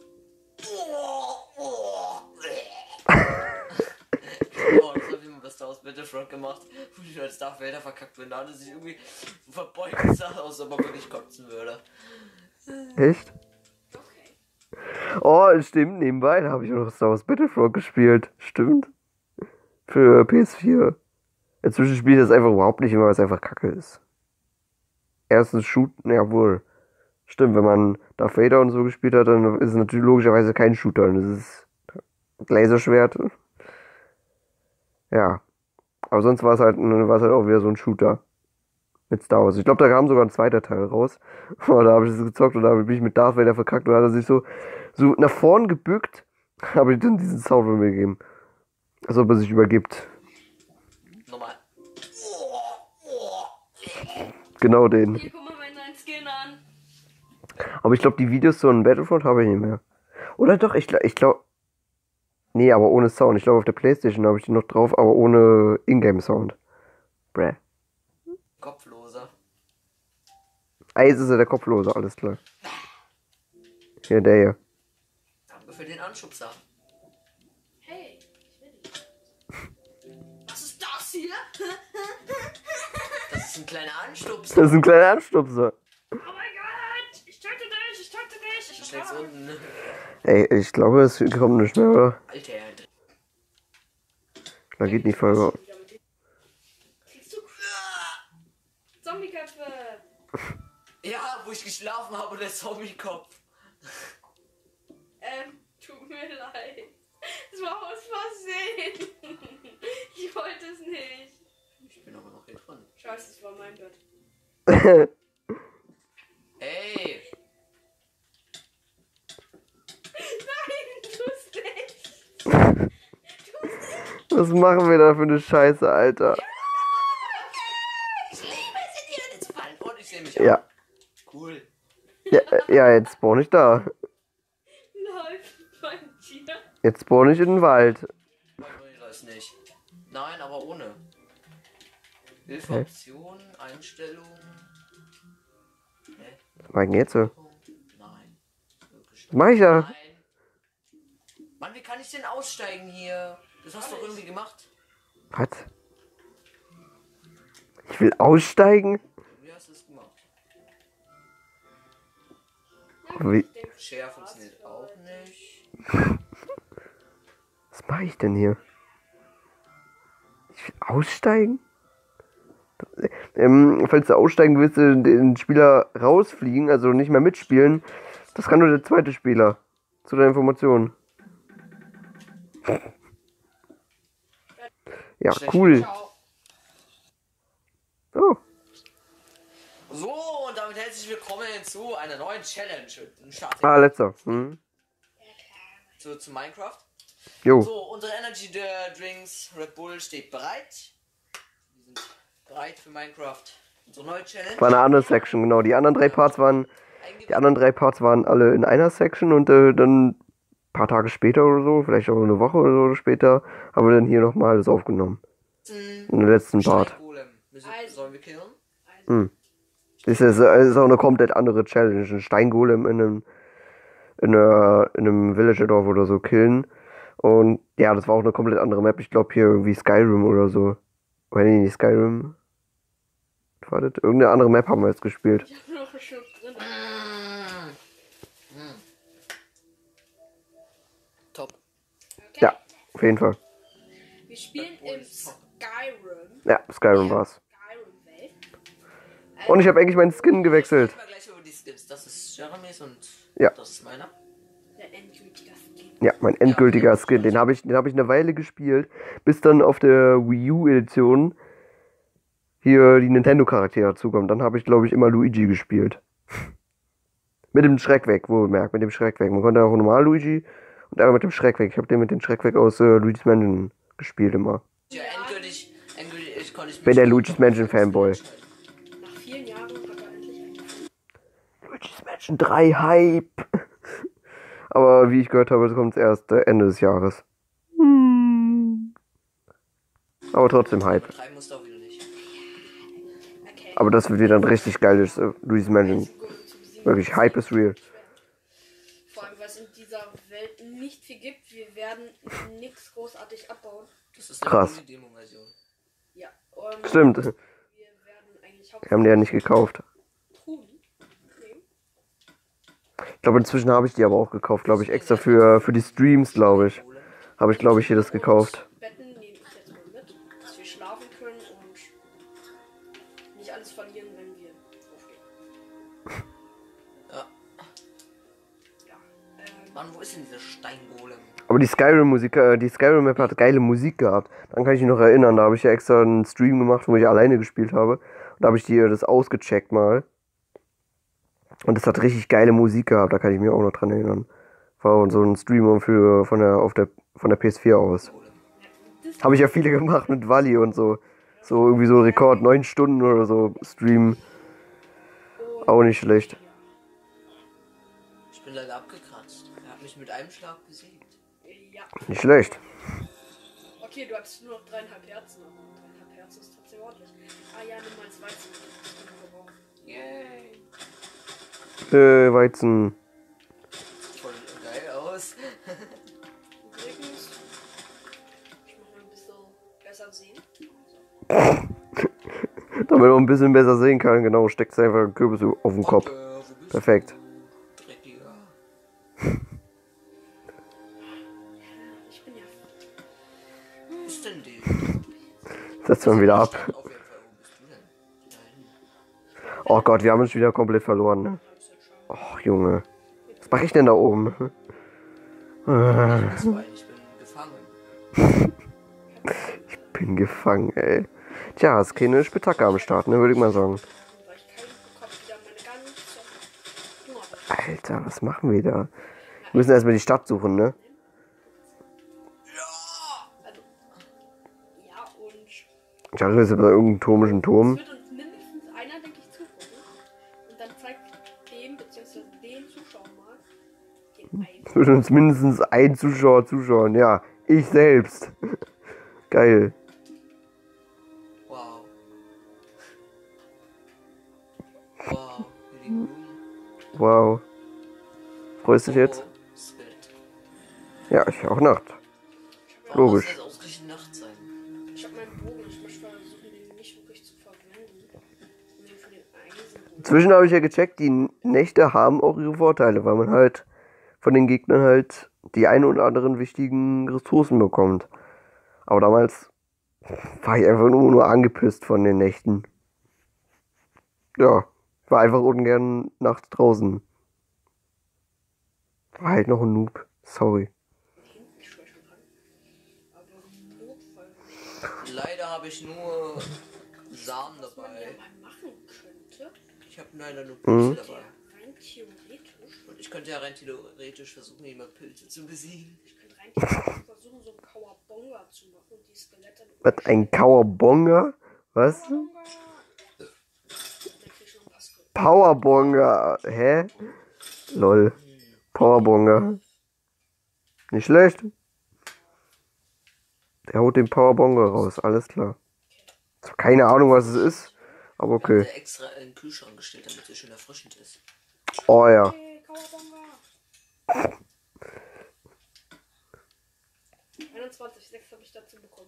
das hab ich mal bei Star Wars Battlefront gemacht, wo ich als Darth Vader verkackt bin. Da hatte sich irgendwie so verbeugt sah aus, ob er wirklich kotzen würde. Echt? Okay. Oh, stimmt. Nebenbei, da habe ich auch noch Star Wars Battlefront gespielt. Stimmt. Für PS4. Inzwischen spiele ich das einfach überhaupt nicht mehr, weil es einfach kacke ist. Erstens Shooten, jawohl. Stimmt, wenn man Darth Vader und so gespielt hat, dann ist es natürlich logischerweise kein Shooter. Das ist Laserschwert. Ja. Aber sonst war es halt auch wieder so ein Shooter. Mit Star Wars. Ich glaube, da kam sogar ein zweiter Teil raus. Oh, da habe ich das gezockt und da bin ich mit Darth Vader verkackt und da hat er sich so nach vorn gebückt, habe ich dann diesen Sound von mir gegeben. Als ob er sich übergibt. Nochmal. Genau den. Hier, guck mal meinen neuen Skin an. Aber ich glaube, die Videos zu einem Battlefront habe ich nicht mehr. Oder doch, ich glaube. Nee, aber ohne Sound. Ich glaube, auf der Playstation habe ich die noch drauf, aber ohne Ingame-Sound. Bräh. Kopfloser. Jetzt ist er der Kopflose, alles klar. Hier, der hier. Danke für den Anschubser. Hey, ich will dich. Was ist das hier? Das ist ein kleiner Anstupser. Das ist ein kleiner Anstupser. Oh mein Gott! Ich töte dich! Ich töte dich! Du Ich steckst töte unten. Ey, ich glaube, es kommt nicht mehr, oder? Alter, Da geht nicht voll. Siehst du? Zombieköpfe! ja, wo ich geschlafen habe, der Zombie-Kopf. Tut mir leid. Es war aus Versehen. Ich wollte es nicht. Ich bin aber noch hier drin. Scheiße, es war mein Bett. Ey, Nein, tu's nicht. Was machen wir da für eine Scheiße, Alter? ich liebe es, in die Hände zu fallen. Und ich sehe mich Ja. auch. Cool. Ja, jetzt spawn ich da. Läuft mein Tier. Jetzt spawn ich in den Wald. Ich weiß nicht. Nein, aber ohne. Hilfe, Optionen, Einstellungen. Was mach ich denn jetzt so? Nein. Wirklich Was mach ich da? Nein. Mann, wie kann ich denn aussteigen hier? Das hast du doch irgendwie gemacht. Was? Ich will aussteigen? Wie hast du es gemacht? Wie? Share funktioniert auch nicht. Was mache ich denn hier? Ich will aussteigen? falls du aussteigen willst, den Spieler rausfliegen, also nicht mehr mitspielen. Das kann nur der zweite Spieler. Zu der Information. Ja, cool. Ciao. Oh, So, und damit herzlich willkommen zu einer neuen Challenge. letzter. Hm. Zu Minecraft. Jo. So, unsere Energy Drinks Red Bull steht bereit. Wir sind bereit für Minecraft. Unsere neue Challenge. War eine andere Section, genau. Die anderen drei Parts waren alle in einer Section und dann ein paar Tage später oder so, vielleicht auch eine Woche oder so später, haben wir dann hier nochmal alles aufgenommen. In den letzten Part. Steingolem. Sollen wir killen? Hm. Das ist auch eine komplett andere Challenge. Ein Steingolem in einem Villager-Dorf oder so killen. Und ja, das war auch eine komplett andere Map. Ich glaube hier irgendwie Skyrim oder so. Oder nee, nicht Skyrim. Wartet, irgendeine andere Map haben wir jetzt gespielt. Ich hab noch einen Schluck drin. Top. Okay. Ja, auf jeden Fall. Wir spielen im Skyrim. Ja, Skyrim war's. Skyrim-Welt. Und ich habe eigentlich meinen Skin gewechselt. Reden wir gleich über die Skins. Das ist Jeremys und Ja. das ist meiner. Der endgültige Skin. Ja, mein endgültiger Skin. Den habe ich eine Weile gespielt, bis dann auf der Wii U Edition hier die Nintendo-Charaktere dazukommen. Dann habe ich, glaube ich, immer Luigi gespielt. Mit dem Schreck weg, wohlgemerkt, mit dem Schreck weg. Man konnte auch normal Luigi und einmal mit dem Schreck weg. Ich habe den mit dem Schreck weg aus Luigi's Mansion gespielt immer. Ja, endgültig konnte ich mich. Bin der Luigi's Mansion Fanboy. Nach vielen Jahren hat er endlich angefangen. Luigi's Mansion 3 Hype. Aber wie ich gehört habe, kommt es erst Ende des Jahres. Aber trotzdem Hype. Betreiben musst du auch wieder nicht. Okay. Aber das wird wieder ein richtig geiles Luigi's Mansion. Wirklich, Hype is real. Vor allem, weil es in dieser Welt nicht viel gibt. Wir werden nichts großartig abbauen. Das ist Krass. die Demo-Version. Ja. Stimmt. Wir werden eigentlich Wir haben die ja nicht gekauft. Truhen nehmen. Ich glaube, inzwischen habe ich die aber auch gekauft, glaube ich, extra für die Streams, glaube ich. Habe ich, glaube ich, hier das gekauft. Betten nehme ich jetzt mal mit, dass wir schlafen können und nicht alles verlieren, wenn wir aufstehen. Ja. Ja. Mann, wo ist denn dieser Steingolem? Aber die Skyrim-Map hat geile Musik gehabt. Dann kann ich mich noch erinnern, da habe ich ja extra einen Stream gemacht, wo ich alleine gespielt habe. Und da habe ich das ausgecheckt mal. Und das hat richtig geile Musik gehabt, da kann ich mich auch noch dran erinnern. War so ein Stream von der PS4 aus. Habe ich ja viele gemacht mit Wally und so. So irgendwie so Rekord, 9 Stunden oder so Stream. Auch nicht schlecht. Ich bin leider abgekratzt. Er hat mich mit einem Schlag besiegt. Ja. Nicht schlecht. Okay, du hattest nur noch 3,5 Herzen. 3,5 Herzen ist trotzdem ordentlich. Ah ja, nimm mal 2 Weizen. Yay. Weizen. Voll geil aus. Übrigens, ich muss mal ein bisschen besser sehen. Damit man ein bisschen besser sehen kann, genau, steckt einfach einen Kürbis auf den Kopf. Wo bist du? Perfekt. Dreckiger. Ich bin ja. Wo ist denn die? Setzt man wieder ab. Auf jeden Fall, wo bist du denn? Nein. Oh Gott, wir haben uns wieder komplett verloren. Ne? Och, Junge. Was mache ich denn da oben? Ich bin gefangen. Ich bin gefangen, ey. Tja, ist keine Spitacke am Start, ne, würde ich mal sagen. Weil ich keinen bekomme, wieder meine ganze Hunger. Alter, was machen wir da? Wir müssen erstmal die Stadt suchen, ne? Also, ja, und Ich dachte, das ist bei irgendeinem komischen es Turm. wird uns mindestens einer, denke ich, zugucken. Und dann zeigt dem, beziehungsweise den Zuschauern mal, den einen. Es wird uns mindestens ein Zuschauer zuschauen, ja. Ich selbst. Geil. Wow. Wow. Hier liegen Blumen. Wow. Freust du dich jetzt? Oh, es wird. Ja, ich auch Nacht. Warum muss Logisch. jetzt ausgerechnet Nacht sein? Ich habe meinen Bogen, ich möchte versuchen, den nicht wirklich zu verwenden. Um den für den Eisenbogen. Inzwischen habe ich ja gecheckt, die Nächte haben auch ihre Vorteile, weil man halt von den Gegnern halt die ein oder anderen wichtigen Ressourcen bekommt. Aber damals war ich einfach nur angepisst von den Nächten. Ja, war einfach ungern nachts draußen. War halt noch ein Noob. Sorry. Ich schwör schon an. Aber Notfall. Leider habe ich nur Samen Was man ja dabei. mal machen könnte, Ich habe leider nur Mhm. Pilze dabei. rein theoretisch, Und ich könnte ja rein theoretisch versuchen, immer Pilze zu besiegen. ich könnte rein theoretisch versuchen, so einen Kawabonga zu machen und die Skelette mit Was, ein Kawabonga? Was? Kawabonga. Der kriegt schon ein paar Skelette. Powerbonga. Hä? Lol. Powerbonga. Nicht schlecht. Der haut den Powerbonga raus, alles klar. Keine Ahnung, was es ist, aber Ich okay. habe extra in den Kühlschrank gestellt, damit es schön erfrischend ist. Oh ja. Hey, Kawabonga. 21,6 habe ich dazu bekommen.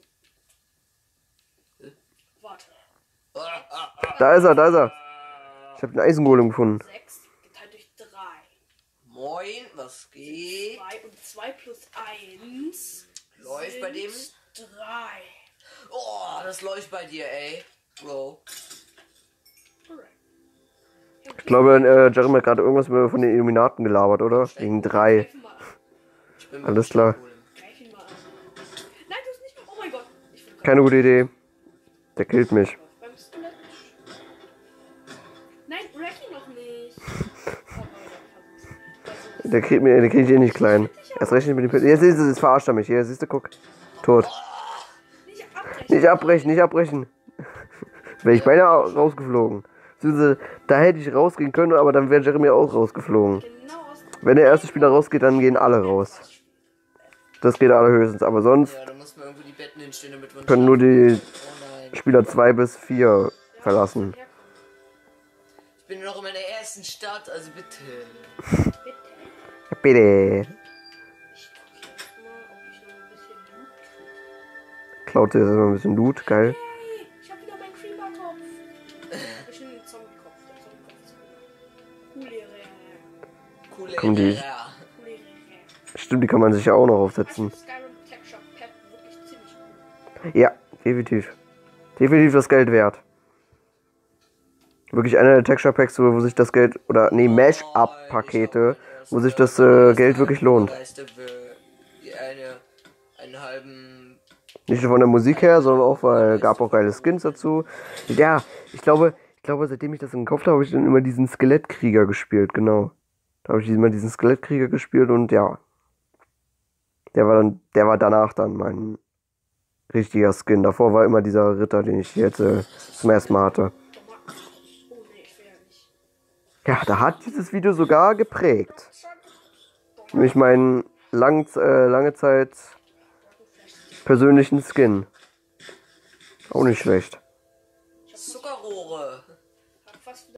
Warte. Da ist er, da ist er. Ich habe den Eisengolem gefunden. 6 geteilt durch 3. Moin, was geht? 2 und 2 plus 1. Läuft bei dem? 3. Oh, das läuft bei dir, ey. Bro. Ich glaube, Jeremy hat gerade irgendwas von den Illuminaten gelabert, oder? Wegen 3. Greif ihn mal an. Ich bin Alles klar. Greif ihn mal an. Nein, du hast nicht. Oh mein Gott. Ich will Keine gute Idee. Der killt mich. beim Skelett. Nein, wreck ihn noch nicht. Der kriegt ich eh nicht klein. Erst recht nicht mit dem Pilz. Jetzt siehst du, jetzt verarscht er mich. Hier, siehst du, guck. Tot. Nicht abbrechen. Nicht abbrechen, nicht abbrechen. Wäre ich beinahe rausgeflogen. Da hätte ich rausgehen können, aber dann wäre Jeremy auch rausgeflogen. Genau aus. Wenn der erste Spieler rausgeht, dann gehen alle raus. Das geht allerhöchstens, aber sonst Ja, da muss man irgendwo die Betten hinstellen, damit wir uns können nur die Oh nein. Spieler 2 bis 4 verlassen. Ich bin noch in meiner ersten Stadt, also bitte. Bitte. Bitte. Ich gucke jetzt mal, ob ich noch ein bisschen Loot kriege. Klaut dir jetzt mal ein bisschen Loot, geil. Hey, ich habe wieder meinen Creeper-Kopf. Ich nehme den Zombie-Kopf. Der Zombie-Kopf ist cooler. Coole Komm, die- Ära. Cooler. Stimmt, die kann man sich ja auch noch aufsetzen. Skyrim Texture Pack wirklich ziemlich cool. Ja, definitiv. Definitiv das Geld wert. Wirklich einer der Texture Packs, wo sich das Geld, oder nee, Mash-Up-Pakete, wo sich das Geld wirklich lohnt. Einen halben. Nicht nur von der Musik her, sondern auch, weil gab auch geile Skins dazu. Ja, ich glaube, seitdem ich das gekauft habe, habe ich dann immer diesen Skelettkrieger gespielt, genau. Da habe ich immer diesen Skelettkrieger gespielt und ja. Der war danach dann mein richtiger Skin. Davor war immer dieser Ritter, den ich jetzt zum ersten Mal hatte. Oh nee, ich will ja nicht. Ja, da hat dieses Video sogar geprägt. Nämlich meinen lange Zeit persönlichen Skin. Auch nicht schlecht. Zuckerrohre. Hab fast